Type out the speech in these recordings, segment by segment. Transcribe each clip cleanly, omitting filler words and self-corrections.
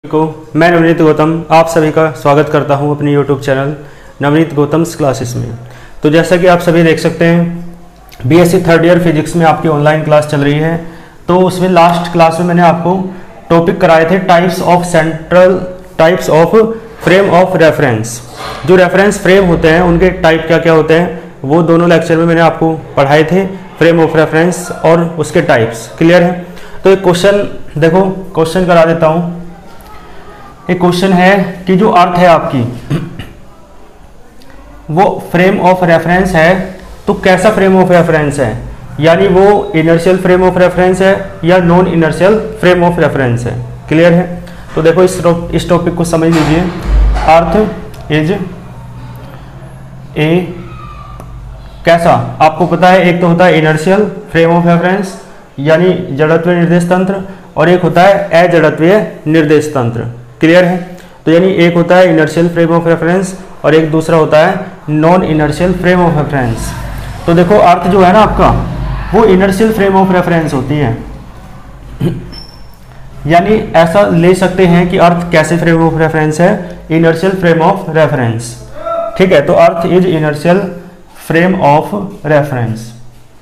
को मैं नवनीत गौतम आप सभी का स्वागत करता हूं अपनी YouTube channel Navneet Gautam's classes में। तो जैसा कि आप सभी देख सकते हैं बीएससी थर्ड ईयर फिजिक्स में आपकी ऑनलाइन क्लास चल रही है। तो उसमें लास्ट क्लास में मैंने आपको टॉपिक कराए थे types of frame of reference. जो रेफरेंस फ्रेम होते हैं उनके टाइप क्या क्या होते हैं वो दोनों लेक्चर में मैंने आपको पढ़ाए थे, फ्रेम ऑफ रेफरेंस और उसके टाइप्स। क्लियर है? तो एक क्वेश्चन देखो, क्वेश्चन करा देता हूँ। एक क्वेश्चन है कि जो अर्थ है आपकी वो फ्रेम ऑफ रेफरेंस है, तो कैसा फ्रेम ऑफ रेफरेंस है, यानी वो इनर्शियल फ्रेम ऑफ रेफरेंस है या non inertial frame of reference है। क्लियर है? तो देखो इस टॉपिक को समझ लीजिए। अर्थ इज ए कैसा, आपको पता है एक तो होता है इनर्शियल फ्रेम ऑफ रेफरेंस यानी जड़त्वीय निर्देश तंत्र, और एक होता है अजड़त्वीय निर्देश तंत्र। क्लियर है? तो यानी एक होता है इनर्शियल फ्रेम ऑफ रेफरेंस और एक दूसरा होता है non inertial frame of reference. तो देखो अर्थ जो है ना आपका वो इनर्शियल फ्रेम ऑफ रेफरेंस होती है, यानी ऐसा ले सकते हैं कि अर्थ कैसे फ्रेम ऑफ रेफरेंस है, इनर्शियल फ्रेम ऑफ रेफरेंस। ठीक है? तो earth is inertial frame of reference.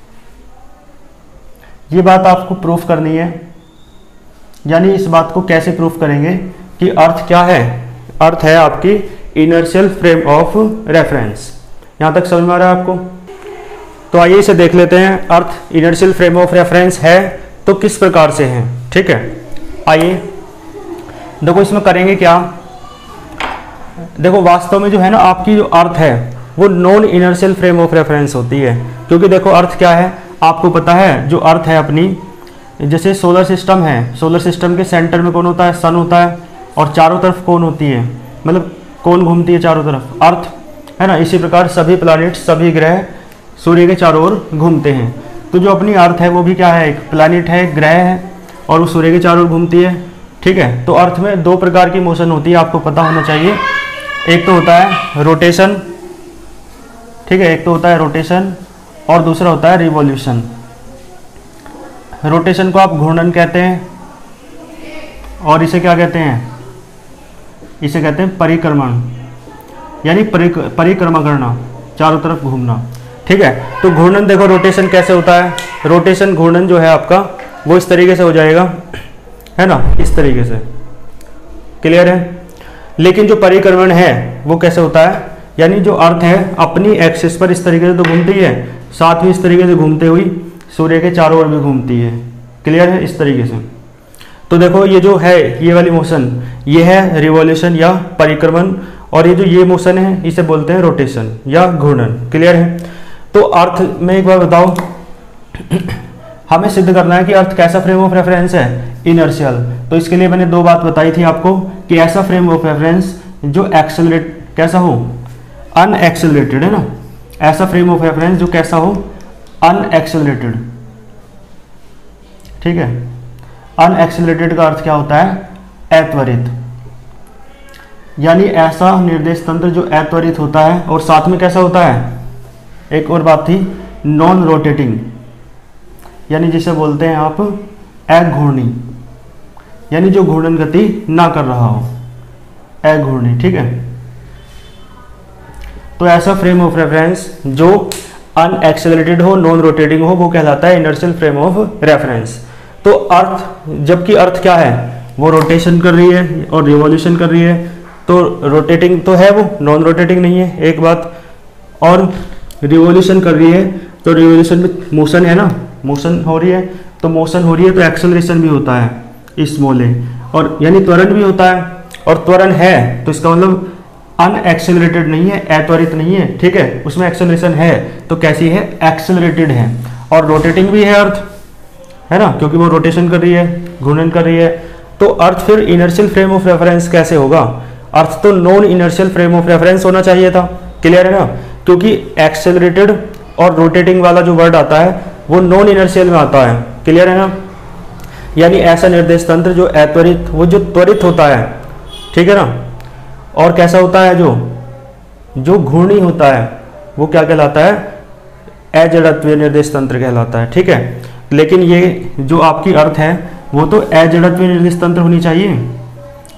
ये बात आपको प्रूफ करनी है, यानी इस बात को कैसे प्रूफ करेंगे कि अर्थ क्या है। अर्थ है आपकी इनर्शियल फ्रेम ऑफ रेफरेंस। यहां तक समझ में आ रहा है आपको? तो आइए इसे देख लेते हैं। Earth inertial frame of reference है तो किस प्रकार से है। ठीक है, आइए देखो इसमें करेंगे क्या। देखो वास्तव में जो है ना आपकी जो अर्थ है वो non inertial frame of reference होती है, क्योंकि देखो अर्थ क्या है आपको पता है। जो अर्थ है अपनी, जैसे सोलर सिस्टम है, सोलर सिस्टम के सेंटर में कौन होता है? सन होता है, और चारों तरफ कौन होती है, मतलब कौन घूमती है चारों तरफ? अर्थ, है ना। इसी प्रकार सभी प्लैनेट, सभी ग्रह सूर्य के चारों ओर घूमते हैं। तो जो अपनी अर्थ है वो भी क्या है? एक प्लैनेट है, एक ग्रह है, और वो सूर्य के चारों ओर घूमती है। ठीक है? तो अर्थ में दो प्रकार की मोशन होती है, आपको पता होना चाहिए। एक तो होता है रोटेशन, ठीक है, एक तो होता है रोटेशन और दूसरा होता है रिवॉल्यूशन। रोटेशन को आप घूर्णन कहते हैं और इसे क्या कहते हैं? इसे कहते हैं परिक्रमण, यानी परिक्रमा करना, चारों तरफ घूमना। ठीक है? तो घूर्णन देखो रोटेशन कैसे होता है। रोटेशन घूर्णन जो है आपका वो इस तरीके से हो जाएगा, है ना, इस तरीके से। क्लियर है? लेकिन जो परिक्रमण है वो कैसे होता है, यानी जो अर्थ है अपनी एक्सिस पर इस तरीके से तो घूमती है, साथ में इस तरीके से घूमते हुई सूर्य के चारों ओर भी घूमती है। क्लियर है? इस तरीके से। तो देखो ये जो है ये वाली मोशन ये है रिवॉल्यूशन या परिक्रमण, और ये जो ये मोशन है इसे बोलते हैं रोटेशन या घूर्णन। क्लियर है? तो अर्थ में एक बार बताओ, हमें सिद्ध करना है कि अर्थ कैसा फ्रेम ऑफ रेफरेंस है, इनर्शियल। तो इसके लिए मैंने दो बात बताई थी आपको कि ऐसा फ्रेम ऑफ रेफरेंस जो एक्सेलरेट कैसा हो, अनएक्सेलरेटेड, है ना। ऐसा फ्रेम ऑफ रेफरेंस जो कैसा हो, अनएक्सेलरेटेड। ठीक है? अनएक्सेलरेटेड का अर्थ क्या होता है? अत्वरित, यानी ऐसा निर्देश तंत्र जो अत्वरित होता है, और साथ में कैसा होता है, एक और बात थी, नॉन रोटेटिंग, यानी जिसे बोलते हैं आप अघूर्णी, यानी जो घूर्णन गति ना कर रहा हो, अघूर्णी। ठीक है? तो ऐसा फ्रेम ऑफ रेफरेंस जो अनएक्सेलरेटेड हो, नॉन रोटेटिंग हो, वो कहलाता है इनर्शियल फ्रेम ऑफ रेफरेंस। तो अर्थ, जबकि अर्थ क्या है, वो रोटेशन कर रही है और रिवॉल्यूशन कर रही है, तो रोटेटिंग तो है, वो नॉन रोटेटिंग नहीं है, एक बात। और रिवॉल्यूशन कर रही है, तो रिवॉल्यूशन में मोशन है ना, मोशन हो रही है, तो मोशन हो रही है तो एक्सेलरेशन भी होता है, स्मॉल ए, और यानी त्वरण भी होता है। और त्वरण है तो इसका मतलब अनएक्सेलरेटेड नहीं है, अत्वरित नहीं है। ठीक है? उसमें एक्सेलरेशन है, तो कैसी है? एक्सेलरेटेड है। और रोटेटिंग भी है अर्थ, है ना, क्योंकि वो रोटेशन कर रही है, घूर्णन कर रही है। तो अर्थ फिर इनर्शियल फ्रेम ऑफ रेफरेंस कैसे होगा? अर्थ तो non inertial frame of reference होना चाहिए था। क्लियर है ना? क्योंकि एक्सेलरेटेड और रोटेटिंग वाला जो वर्ड आता है वो नॉन इनर्शियल में आता है। क्लियर है ना? यानी ऐसा निर्देश तंत्र जो अत्वरित, वो जो त्वरित होता है, ठीक है ना, और कैसा होता है, जो घूर्णी होता है, वो क्या कहलाता है? अजड़त्वीय निर्देश तंत्र कहलाता है। ठीक है? लेकिन ये जो आपकी अर्थ है वो तो अजड़त्वीय निर्देश तंत्र होनी चाहिए,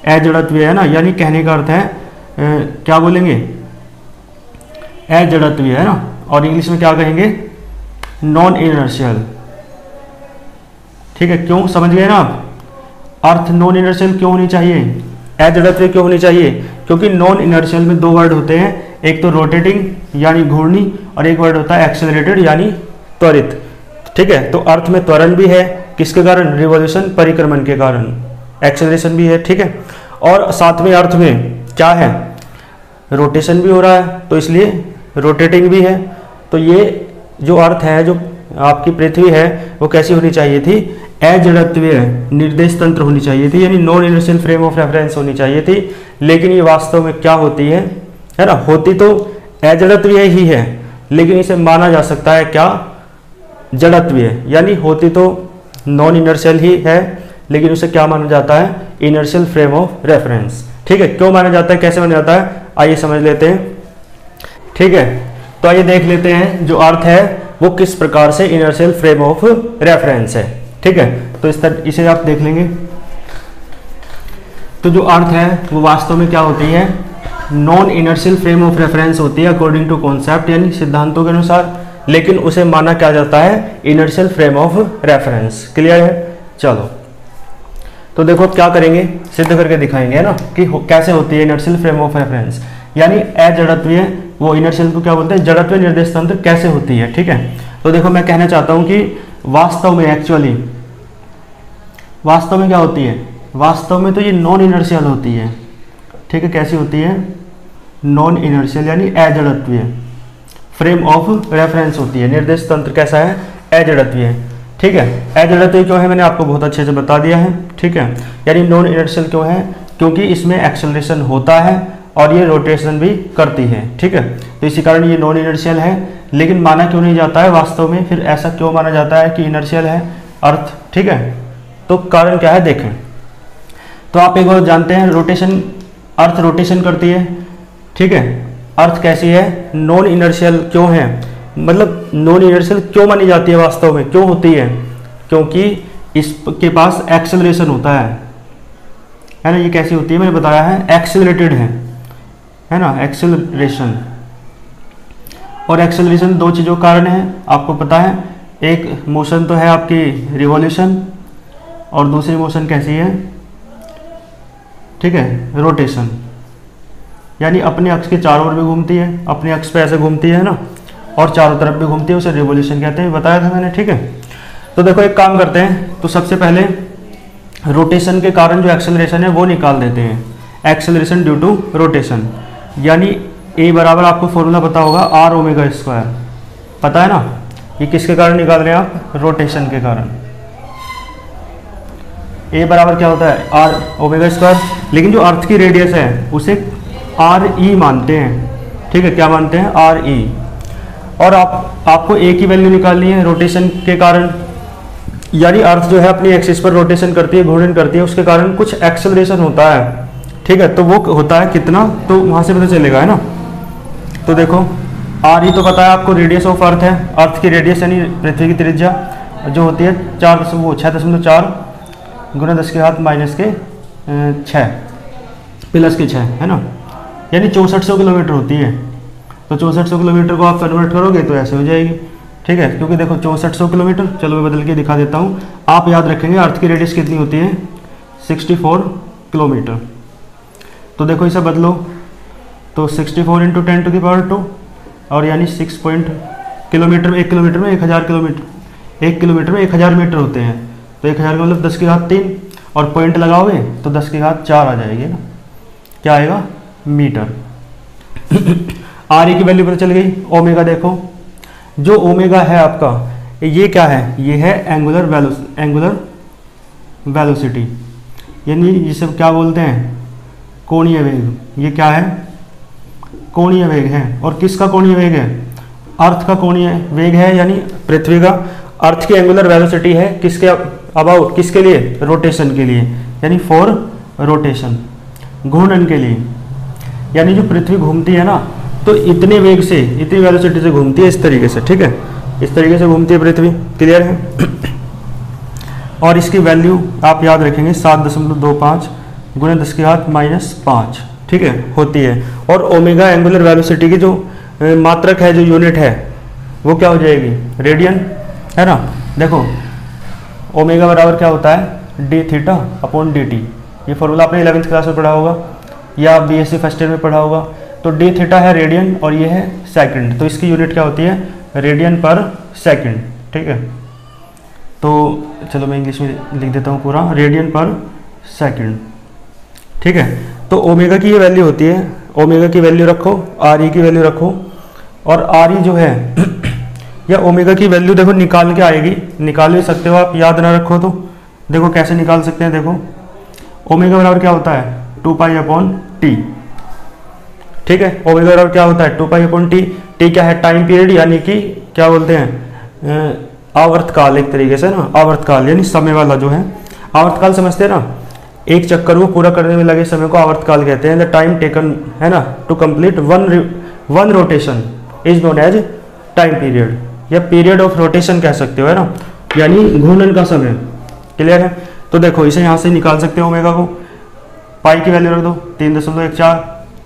अजड़त्वीय है ना, यानी कहने का अर्थ है क्या बोलेंगे, अजड़त्वीय है ना, और इंग्लिश में क्या कहेंगे, नॉन इनर्शियल। ठीक है, क्यों समझ गए ना आप, अर्थ नॉन इनर्शियल क्यों होनी चाहिए, अजड़त्वीय क्यों होनी चाहिए, क्योंकि नॉन इनर्शियल में दो वर्ड होते हैं, एक तो रोटेटिंग यानी घूर्णी, और एक वर्ड होता है एक्सेलरेटेड यानी त्वरित। ठीक है, तो अर्थ में त्वरण भी है, किसके कारण, रिवॉल्यूशन, परिक्रमण के कारण, एक्सेलरेशन भी है। ठीक है, और साथ में अर्थ में क्या है, रोटेशन भी हो रहा है, तो इसलिए रोटेटिंग भी है। तो ये जो अर्थ है, जो आपकी पृथ्वी है, वो कैसी होनी चाहिए थी, अजड़त्वीय निर्देश तंत्र होनी चाहिए थी, यानी non inertial frame of reference होनी चाहिए थी। लेकिन ये वास्तव में क्या होती है ना, होती तो अजड़त्वीय ही है, लेकिन इसे माना जा सकता है क्या, जड़त्वीय, यानी होती तो नॉन इनर्शियल ही है, लेकिन उसे क्या माना जाता है, इनर्शियल फ्रेम ऑफ रेफरेंस। ठीक है, क्यों माना जाता है, कैसे माना जाता है, आइए समझ लेते हैं। ठीक है, तो आइए देख लेते हैं जो अर्थ है वो किस प्रकार से इनर्शियल फ्रेम ऑफ रेफरेंस है। ठीक है, तो इसे आप देख लेंगे। तो जो अर्थ है वो वास्तव में क्या होती है, non inertial frame of reference होती है अकॉर्डिंग टू कॉन्सेप्ट, यानी सिद्धांतों के अनुसार, लेकिन उसे माना क्या जाता है, inertial frame of reference. Clear है, चलो तो देखो क्या करेंगे, सिद्ध करके दिखाएंगे, है ना, कि कैसे होती है इनर्शियल फ्रेम ऑफ रेफरेंस, यानी अजड़त्वीय, वो इनर्शियल को क्या बोलते हैं, जड़त्वीय निर्देश तंत्र कैसे होती है। ठीक है, तो देखो मैं कहना चाहता हूं कि वास्तव में एक्चुअली वास्तव में क्या होती है, वास्तव में तो ये नॉन इनर्शियल होती है। ठीक है, कैसी होती है, नॉन इनर्शियल यानी अजड़त्वीय फ्रेम ऑफ रेफरेंस होती है, निर्देश तंत्र कैसा है, अजड़त्वीय। ठीक है, अजड़त्वीय क्यों है, मैंने आपको बहुत अच्छे से बता दिया है। ठीक है, यानी नॉन इनर्शियल क्यों है, क्योंकि इसमें एक्सेलरेशन होता है और ये रोटेशन भी करती है। ठीक है, तो इसी कारण ये नॉन इनर्शियल है, लेकिन माना क्यों नहीं जाता है वास्तव में, फिर ऐसा क्यों माना जाता है कि इनर्शियल है अर्थ। ठीक है, तो कारण क्या है देखें, तो आप एक बार जानते हैं रोटेशन, अर्थ रोटेशन करती है। ठीक है, अर्थ कैसी है, नॉन इनर्शियल क्यों है, मतलब नॉन इनर्शियल क्यों मानी जाती है वास्तव में, क्यों होती है, क्योंकि इसके पास एक्सेलरेशन होता है ना। ये कैसी होती है, मैंने बताया है एक्सेलरेटेड है ना, एक्सेलरेशन और एक्सेलरेशन दो चीज़ों के कारण है, आपको पता है, एक मोशन तो है आपकी रिवॉल्यूशन, और दूसरी मोशन कैसी है, ठीक है, रोटेशन, यानी अपने अक्ष के चारों ओर भी घूमती है, अपने अक्ष पे ऐसे घूमती है ना, और चारों तरफ भी घूमती है, उसे रिवॉल्यूशन कहते हैं, बताया था मैंने। ठीक है, तो देखो एक काम करते हैं, तो सबसे पहले रोटेशन के कारण जो एक्सेलरेशन है वो निकाल देते हैं, एक्सेलरेशन ड्यू टू रोटेशन, यानी ए बराबर आपको फॉर्मूला पता होगा, आर ओमेगा स्क्वायर, पता है ना, ये किसके कारण निकाल रहे हैं आप, रोटेशन के कारण। ए बराबर क्या होता है, आर ओमेगा स्क्वायर, लेकिन जो अर्थ की रेडियस है उसे आर ई मानते हैं। ठीक है, क्या मानते हैं, आर ई, और आपको ए की वैल्यू निकालनी है रोटेशन के कारण, यानी अर्थ जो है अपनी एक्सिस पर रोटेशन करती है, घूर्णन करती है, उसके कारण कुछ एक्सेलरेशन होता है। ठीक है, तो वो होता है कितना, तो वहां से पता चलेगा, है ना। तो देखो आर ई तो पता है आपको, रेडियस ऑफ अर्थ है, अर्थ की रेडियस यानी पृथ्वी की त्रिज्या जो होती है 6.4 गुना 10 के घात माइनस के 6 प्लस के 6, है ना, यानी 6400 किलोमीटर होती है। तो 6400 किलोमीटर को आप कन्वर्ट करोगे तो ऐसे हो जाएगी। ठीक है, क्योंकि देखो 6400 किलोमीटर, चलो मैं बदल के दिखा देता हूँ, आप याद रखेंगे अर्थ की रेडियस कितनी होती है, 64 किलोमीटर। तो देखो इसे बदलो, तो 64 इंटू 10⁻², और यानी 6 किलोमीटर में, 1 किलोमीटर में 1000 किलोमीटर, 1 किलोमीटर में 1000 मीटर होते हैं, तो 1000 का मतलब 10 की घात 3, और पॉइंट लगाओगे तो 10 की घात 4 आ जाएगी ना, क्या आएगा, मीटर। आर ई की वैल्यू पता चल गई। ओमेगा देखो, जो ओमेगा है आपका, ये क्या है, ये है एंगुलर वेलोसिटी, यानी जिसे क्या बोलते हैं, कोणीय वेग। ये क्या है, कोणीय वेग है, और किसका कोणीय वेग है, अर्थ का कोणीय वेग है, यानी पृथ्वी का। अर्थ की एंगुलर वेलोसिटी है किसके अबाउट, किसके लिए, रोटेशन के लिए, यानी फॉर रोटेशन, घूर्णन के लिए, यानी जो पृथ्वी घूमती है ना, तो इतने वेग से, इतनी वेलोसिटी से घूमती है, इस तरीके से। ठीक है, इस तरीके से घूमती है पृथ्वी, क्लियर है। और इसकी वैल्यू आप याद रखेंगे 7.25 गुना 10 की घात -5, ठीक है, होती है। और ओमेगा एंगुलर वेलोसिटी की जो मात्रक है, जो यूनिट है, वो क्या हो जाएगी, रेडियन, है ना। देखो ओमेगा बराबर क्या होता है, D theta upon D T. ये फॉर्मूला आपने 11th क्लास में पढ़ा होगा या बीएससी फर्स्ट ईयर में पढ़ा होगा। तो डी थीटा है रेडियन और ये है सेकंड, तो इसकी यूनिट क्या होती है, रेडियन पर सेकंड, ठीक है। तो चलो मैं इंग्लिश में लिख देता हूँ पूरा, रेडियन पर सेकंड, ठीक है। तो ओमेगा की ये वैल्यू होती है, ओमेगा की वैल्यू रखो, आर ई की वैल्यू रखो, और आर ई जो है या ओमेगा की वैल्यू देखो निकाल के आएगी, निकाल भी सकते हो आप, याद ना रखो तो देखो कैसे निकाल सकते हैं। देखो ओमेगा बराबर क्या होता है, 2 पाई अपॉन टी, ठीक है। ओमेगा बराबर क्या होता है, 2 पाई अपॉन टी। टी क्या है, टाइम पीरियड, यानी कि क्या बोलते हैं, आवर्तकाल, एक तरीके से ना, आवर्तकाल यानी समय वाला जो है, आवर्तकाल समझते हैं ना, एक चक्कर को पूरा करने में लगे समय को आवर्तकाल कहते हैं। द टाइम टेकन, है ना, to complete one rotation is known as time period, या पीरियड ऑफ रोटेशन कह सकते हो, है ना, यानी घूर्णन का समय। क्लियर है। तो देखो इसे यहाँ से निकाल सकते हो ओमेगा को, पाई की वैल्यू रख दो 3.14।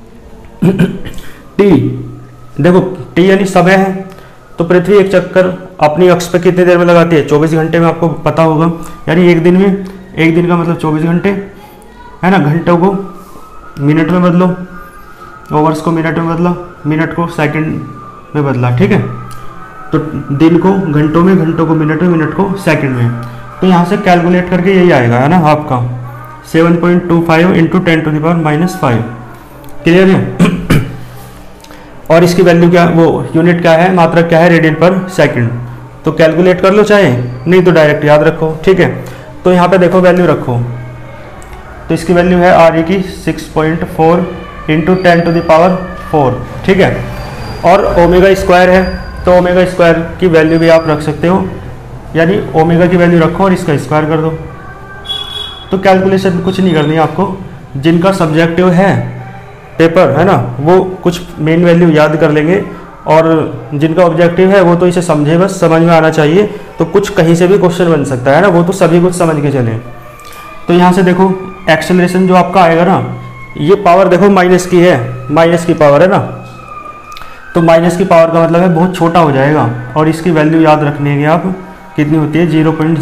टी, देखो टी यानी समय है, तो पृथ्वी एक चक्कर अपनी अक्ष पे कितनी देर में लगाती है, 24 घंटे में, आपको पता होगा। यानी एक दिन में, एक दिन का मतलब 24 घंटे, है ना। घंटों को मिनट में बदलो, ओवर्स को मिनट में बदला, मिनट को सेकंड में बदला, ठीक है। तो दिन को घंटों में, घंटों को मिनट में, मिनट को सेकंड में। तो यहाँ से कैलकुलेट करके यही आएगा, है ना, आपका 7.25 इंटू 10⁻⁻5। क्लियर है। और इसकी वैल्यू क्या, वो यूनिट क्या है, मात्रक क्या है, रेडियन पर सेकंड। तो कैलकुलेट कर लो चाहे, नहीं तो डायरेक्ट याद रखो, ठीक है। तो यहाँ पे देखो वैल्यू रखो, तो इसकी वैल्यू है आर ई की 6.4 इंटू 10⁻⁴, ठीक है। और ओमेगा स्क्वायर है, तो ओमेगा स्क्वायर की वैल्यू भी आप रख सकते हो, यानी ओमेगा की वैल्यू रखो और इसका स्क्वायर कर दो। तो कैलकुलेशन कुछ नहीं करनी है आपको, जिनका सब्जेक्टिव है पेपर, है ना, वो कुछ मेन वैल्यू याद कर लेंगे, और जिनका ऑब्जेक्टिव है वो तो इसे समझे, बस समझ में आना चाहिए। तो कुछ कहीं से भी क्वेश्चन बन सकता है ना, वो तो सभी कुछ समझ के चलें। तो यहाँ से देखो एक्सेलरेशन जो आपका आएगा ना, ये पावर देखो माइनस की है, माइनस की पावर है ना, तो माइनस की पावर का मतलब है बहुत छोटा हो जाएगा। और इसकी वैल्यू याद रखनी है आप, कितनी होती है,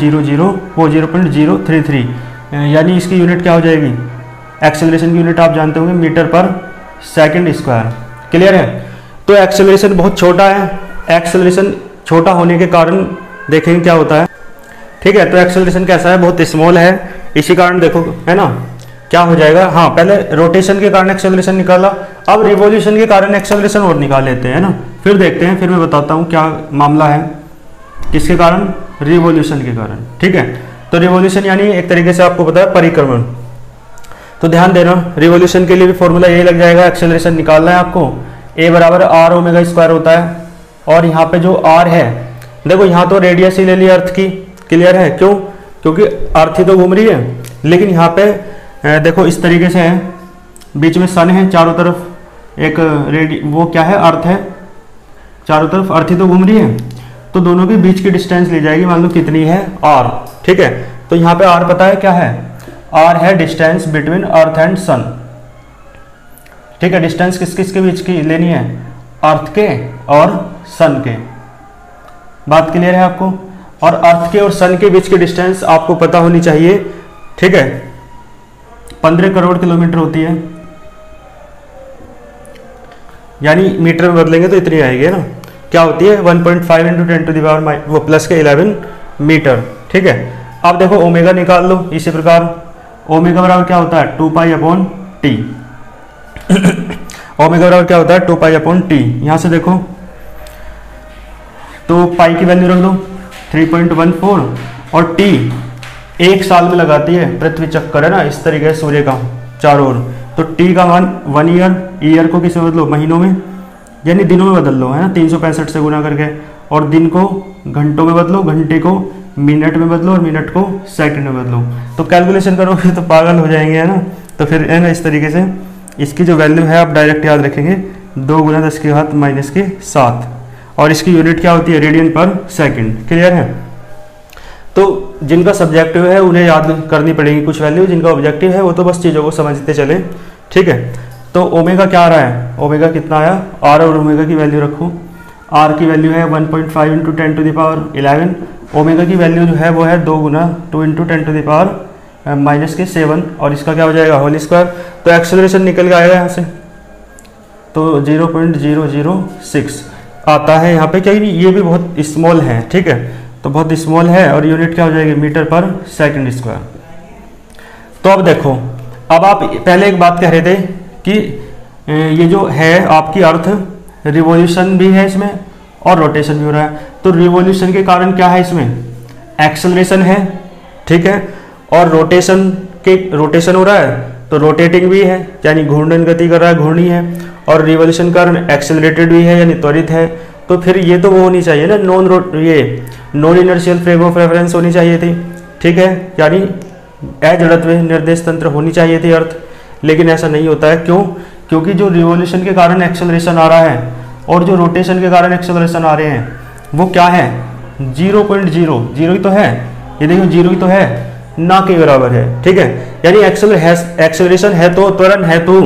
0.33, यानी इसकी यूनिट क्या हो जाएगी, एक्सेलरेशन की यूनिट आप जानते होंगे, मीटर पर सेकंड स्क्वायर। क्लियर है। तो एक्सेलरेशन बहुत छोटा है, एक्सेलरेशन छोटा होने के कारण देखेंगे क्या होता है, ठीक है। तो एक्सेलरेशन कैसा है, बहुत स्मॉल है, इसी कारण देखो, है ना, क्या हो जाएगा। हाँ, पहले रोटेशन के कारण एक्सेलरेशन निकाला, अब रिवॉल्यूशन के कारण एक्सेलरेशन और निकाल लेते हैं ना, फिर देखते हैं, फिर मैं बताता हूँ क्या मामला है, किसके कारण, रिवॉल्यूशन के कारण, ठीक है। तो रिवॉल्यूशन यानी एक तरीके से आपको पता है परिक्रमण। तो ध्यान देना, रिवॉल्यूशन के लिए भी फॉर्मूला यही लग जाएगा, एक्सेलरेशन निकालना है आपको, ए बराबर आर ओमेगा स्क्वायर होता है। और यहाँ पे जो आर है, देखो यहाँ तो रेडियस ही ले लिया अर्थ की। क्लियर है, क्यों, क्योंकि अर्थ ही तो घूम रही है, लेकिन यहाँ पे देखो इस तरीके से है, बीच में सन है, चारों तरफ एक वो क्या है, अर्थ है, चारों तरफ अर्थ ही तो घूम रही है। तो दोनों के बीच की डिस्टेंस ली जाएगी, मान लो कितनी है, आर, ठीक है। तो यहाँ पे आर पता है क्या है, आर है distance between earth and sun, ठीक है। डिस्टेंस किस किस के बीच की लेनी है, अर्थ के और सन के। बात क्लियर है आपको। और अर्थ के और सन के बीच की डिस्टेंस आपको पता होनी चाहिए, ठीक है, 15 करोड़ किलोमीटर होती है, यानी मीटर में बदलेंगे तो इतनी आएगी ना, क्या होती है 1.5 इंटू 10⁻11 मीटर, ठीक है। अब देखो ओमेगा निकाल लो इसी प्रकार, ओमेगा बराबर क्या होता है 2 पाई अपॉन टी। ओमेगा बराबर क्या होता है 2 पाई अपॉन टी। यहाँ से देखो तो पाई की वैल्यू रख दो 3.14, और टी एक साल में लगाती है पृथ्वी चक्कर, है ना, इस तरीके से सूर्य का चारों ओर। तो टी का मान 1 ईयर, ईयर को किस में बदलो, महीनों में, यानी दिनों में बदल लो, है ना, 365 से गुना करके। और दिन को घंटों में बदलो, घंटे को मिनट में बदलो, और मिनट को सेकंड में बदलो। तो कैलकुलेशन करोगे तो पागल हो जाएंगे, है ना। तो फिर है ना, इस तरीके से इसकी जो वैल्यू है आप डायरेक्ट याद रखेंगे, 2 गुना 10⁻⁻7, और इसकी यूनिट क्या होती है, रेडियन पर सेकंड। क्लियर है। तो जिनका सब्जेक्टिव है उन्हें याद करनी पड़ेगी कुछ वैल्यू, जिनका ऑब्जेक्टिव है वो तो बस चीज़ों को समझते चले, ठीक है। तो ओमेगा क्या आ रहा है, ओमेगा कितना आया, आर और ओमेगा की वैल्यू रखो। आर की वैल्यू है 1.5 into 10 to the power 11, omega की वैल्यू जो है वो है 2 गुना 2 into 10 to the power minus के 7, और इसका क्या हो जाएगा होल स्क्वायर। तो एक्सेलरेशन निकल के आएगा यहाँ से, तो 0.006 आता है यहाँ पे, क्या ये भी बहुत स्मॉल है, ठीक है, तो बहुत स्मॉल है, और यूनिट क्या हो जाएगी मीटर पर सेकंड स्क्वायर। तो अब देखो, अब आप पहले एक बात कह रहे थे कि ये जो है आपकी अर्थ रिवॉल्यूशन भी है इसमें और रोटेशन भी हो रहा है। तो रिवॉल्यूशन के कारण क्या है इसमें एक्सेलरेशन है, ठीक है, और रोटेशन हो रहा है तो रोटेटिंग भी है, यानी घूर्णन गति कर रहा है, घूर्णी है, और रिवॉल्यूशन कारण एक्सेलरेटेड भी है यानी त्वरित है। तो फिर ये तो वो होनी चाहिए ना, non inertial frame of reference होनी चाहिए थी, ठीक है, यानी अजड़त्व निर्देश तंत्र होनी चाहिए थी अर्थ, लेकिन ऐसा नहीं होता है। क्यों? क्योंकि जो रिवॉल्यूशन के कारण एक्सेलरेशन आ रहा है और जो रोटेशन के कारण एक्सेलरेशन आ रहे हैं वो क्या है 0.0 ही तो है, ये देखो 0 ही तो है, ना के बराबर है, ठीक है, यानी एक्सेलरेशन है तो त्वरण है तो,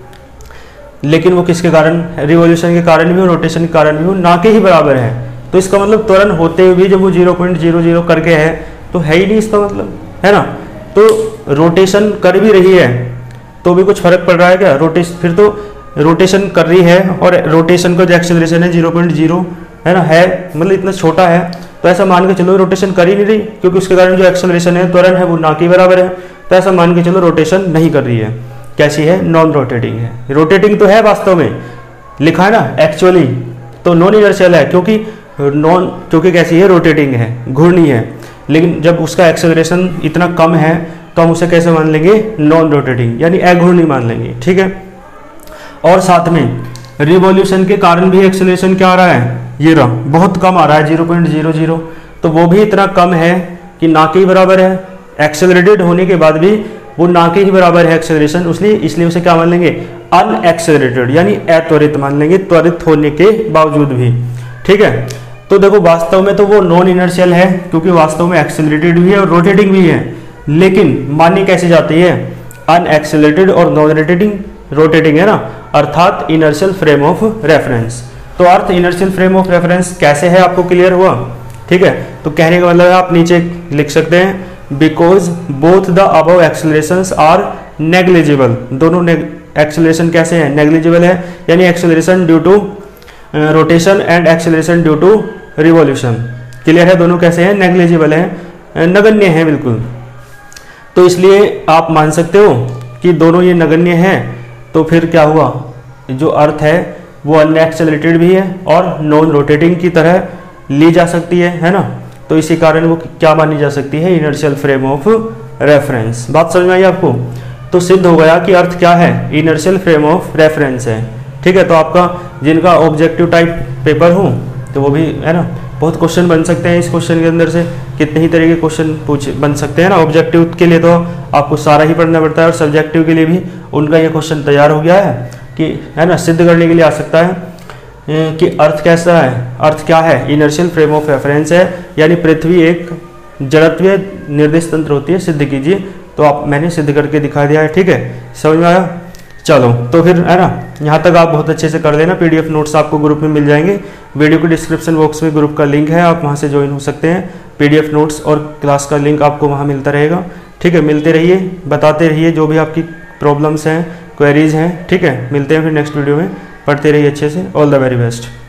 लेकिन वो किसके कारण, रिवॉल्यूशन के कारण भी हो, रोटेशन के कारण भी हो, ना के ही बराबर है। तो इसका मतलब त्वरण होते हुए भी जब वो 0.00 करके है तो है ही नहीं, इसका मतलब है ना। तो रोटेशन कर भी रही है तो भी कुछ फर्क पड़ रहा है क्या, फिर तो रोटेशन कर रही है और रोटेशन का जो एक्सेलरेशन है 0.0 है ना, है मतलब इतना छोटा है, तो ऐसा मान के चलो रोटेशन कर ही नहीं रही, क्योंकि उसके कारण जो एक्सेलरेशन है त्वरण है वो ना के बराबर है, तो ऐसा मान के चलो रोटेशन नहीं कर रही है। कैसी है, नॉन रोटेटिंग है। रोटेटिंग तो है वास्तव में, लिखा है ना एक्चुअली, तो नॉन इनर्शियल है, क्योंकि कैसी है, रोटेटिंग है, घूर्णी है, लेकिन जब उसका एक्सेलरेशन इतना कम है तो हम उसे कैसे मान लेंगे, नॉन रोटेटिंग यानी अघूर्णी मान लेंगे, ठीक है। और साथ में रिवॉल्यूशन के कारण भी एक्सेलरेशन क्या आ रहा है, ये रहा, बहुत कम आ रहा है 0.00, तो वो भी इतना कम है कि ना के ही बराबर है, एक्सेलरेटेड होने के बाद भी वो ना के ही बराबर है एक्सेलरेशन, इसलिए उसे क्या मान लेंगे, अनएक्सेलरेटेड यानी अत्वरित मान लेंगे, त्वरित होने के बावजूद भी, ठीक है। तो देखो वास्तव में तो वो नॉन इनर्शियल है, क्योंकि वास्तव में एक्सेलरेटेड भी है और रोटेटिंग भी है, लेकिन मानी कैसे जाती है, अनएक्सेलरेटेड और नॉन रोटेटिंग है ना, अर्थात इनर्शियल फ्रेम ऑफ रेफरेंस। तो earth inertial frame of reference कैसे है आपको क्लियर हुआ, ठीक है। तो कहने का मतलब है आप नीचे लिख सकते हैं, because both the above accelerations are negligible, दोनों एक्सेलरेशन कैसे है, नेग्लिजिबल है, यानी acceleration due to rotation and acceleration due to revolution, clear है, दोनों कैसे हैं, नेग्लिजिबल है, नगण्य है बिल्कुल। तो इसलिए आप मान सकते हो कि दोनों ये नगण्य हैं, तो फिर क्या हुआ, जो अर्थ है वो अनएक्सेलरेटेड भी है और नॉन रोटेटिंग की तरह ली जा सकती है ना, तो इसी कारण वो क्या मानी जा सकती है, इनर्शियल फ्रेम ऑफ रेफरेंस। बात समझ में आई आपको? तो सिद्ध हो गया कि अर्थ क्या है, इनर्शियल फ्रेम ऑफ रेफरेंस है, ठीक है। तो आपका जिनका ऑब्जेक्टिव टाइप पेपर हो तो वो भी है ना, बहुत क्वेश्चन बन सकते हैं इस क्वेश्चन के अंदर से, कितने ही तरह के क्वेश्चन बन सकते हैं ना। ऑब्जेक्टिव के लिए तो आपको सारा ही पढ़ना पड़ता है, और सब्जेक्टिव के लिए भी उनका ये क्वेश्चन तैयार हो गया है कि है ना, सिद्ध करने के लिए आ सकता है कि अर्थ कैसा है, अर्थ क्या है, इनर्शियल फ्रेम ऑफ रेफरेंस है, यानी पृथ्वी एक जड़त्वीय निर्देश तंत्र होती है, सिद्ध कीजिए। तो आप मैंने सिद्ध करके दिखा दिया है, ठीक है, समझ में आया? चलो तो फिर है ना, यहाँ तक आप बहुत अच्छे से कर लेना। पीडीएफ नोट्स आपको ग्रुप में मिल जाएंगे, वीडियो के डिस्क्रिप्शन बॉक्स में ग्रुप का लिंक है, आप वहाँ से ज्वाइन हो सकते हैं। पीडीएफ नोट्स और क्लास का लिंक आपको वहाँ मिलता रहेगा, ठीक है। मिलते रहिए, बताते रहिए जो भी आपकी प्रॉब्लम्स हैं, क्वेरीज हैं, ठीक है। मिलते हैं फिर नेक्स्ट वीडियो में, पढ़ते रहिए अच्छे से। All the very best.